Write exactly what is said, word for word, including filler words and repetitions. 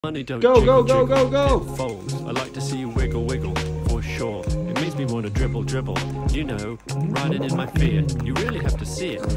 Money don't Go, jiggle, go, go, jiggle, go, go. it folds. I like to see you wiggle, wiggle, for sure. It makes me want to dribble, dribble. You know, riding in my fear. You really have to see it.